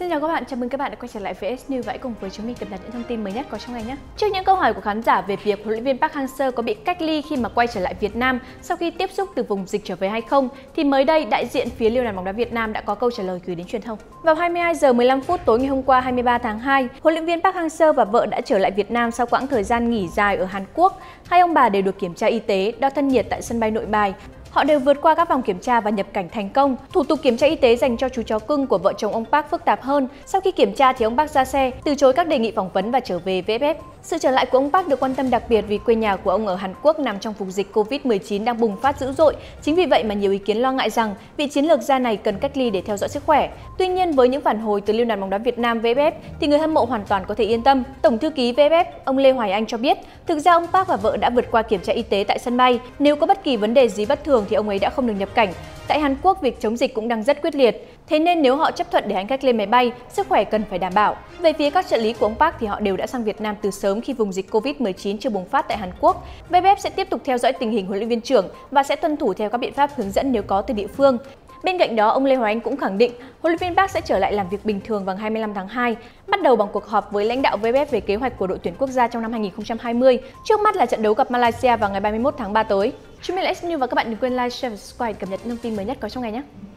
Xin chào các bạn, chào mừng các bạn đã quay trở lại với S News và hãy cùng với chúng mình cập nhật những thông tin mới nhất có trong ngày nhé. Trước những câu hỏi của khán giả về việc huấn luyện viên Park Hang-seo có bị cách ly khi mà quay trở lại Việt Nam sau khi tiếp xúc từ vùng dịch trở về hay không, thì mới đây đại diện phía Liên đoàn bóng đá Việt Nam đã có câu trả lời gửi đến truyền thông. Vào 22 giờ 15 phút tối ngày hôm qua 23 tháng 2, huấn luyện viên Park Hang-seo và vợ đã trở lại Việt Nam sau quãng thời gian nghỉ dài ở Hàn Quốc. Hai ông bà đều được kiểm tra y tế, đo thân nhiệt tại sân bay Nội Bài. Họ đều vượt qua các vòng kiểm tra và nhập cảnh thành công. Thủ tục kiểm tra y tế dành cho chú chó cưng của vợ chồng ông Park phức tạp hơn. Sau khi kiểm tra thì ông Park ra xe, từ chối các đề nghị phỏng vấn và trở về VFF. Sự trở lại của ông Park được quan tâm đặc biệt vì quê nhà của ông ở Hàn Quốc nằm trong vùng dịch Covid-19 đang bùng phát dữ dội. Chính vì vậy mà nhiều ý kiến lo ngại rằng vị chiến lược gia này cần cách ly để theo dõi sức khỏe. Tuy nhiên, với những phản hồi từ Liên đoàn bóng đá Việt Nam VFF thì người hâm mộ hoàn toàn có thể yên tâm. Tổng thư ký VFF, ông Lê Hoài Anh cho biết, thực ra ông Park và vợ đã vượt qua kiểm tra y tế tại sân bay. Nếu có bất kỳ vấn đề gì bất thường thì ông ấy đã không được nhập cảnh. Tại Hàn Quốc, việc chống dịch cũng đang rất quyết liệt. Thế nên nếu họ chấp thuận để hành khách lên máy bay, sức khỏe cần phải đảm bảo. Về phía các trợ lý của ông Park thì họ đều đã sang Việt Nam từ sớm khi vùng dịch Covid-19 chưa bùng phát tại Hàn Quốc. VFF sẽ tiếp tục theo dõi tình hình huấn luyện viên trưởng và sẽ tuân thủ theo các biện pháp hướng dẫn nếu có từ địa phương. Bên cạnh đó, ông Lê Hoài Anh cũng khẳng định huấn luyện viên Park sẽ trở lại làm việc bình thường vào ngày 25 tháng 2, bắt đầu bằng cuộc họp với lãnh đạo VFF về kế hoạch của đội tuyển quốc gia trong năm 2020. Trước mắt là trận đấu gặp Malaysia vào ngày 31 tháng 3 tới. Chúng mình là S News và các bạn đừng quên like, share và subscribe cập nhật thông tin mới nhất có trong ngày nhé.